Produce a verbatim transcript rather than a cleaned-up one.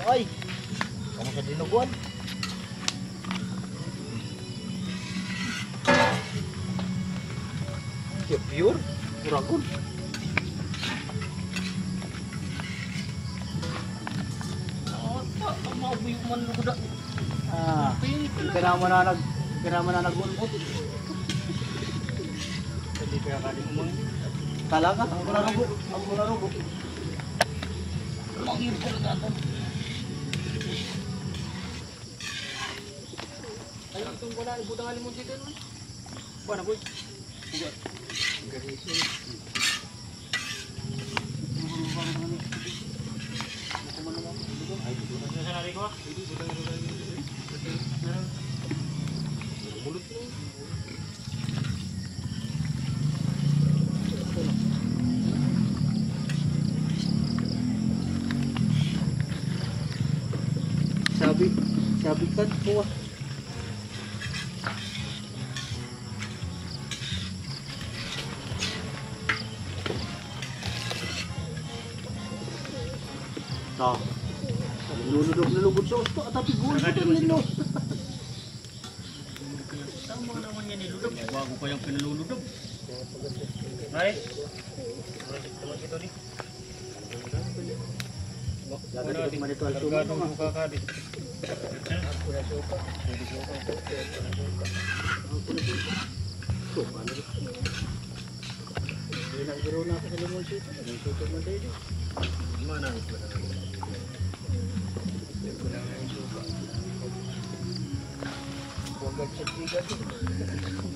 Ay, kamu sa dinuguan. Ya pure, uragon. Maubi man luda. Ah, kira mo na nag kira mo na nagunot. Hindi kaya kali mo. Talaga, ang larugo, ang larugo. Mangir ko na to. Ay, itong wala ibutang alimon dito no. Buwan boy. Buwan. Garisi. Sabi, sabi kan po. Nah, luludog na lugod sa usto at tapi gulo ito nilo. Tama naman yan niludog. Bago pa yung pinaluludog. Ay, tama ito ni. Lagay ko manito al sumo ng kakadi. Ako na sopa. Sopa na rin. Hindi nang giro na ako sa limon sito. Nang sopa man tayo. Mana ang sopa na rin. Ito lang ang sopa. Huwag agad sa tiga.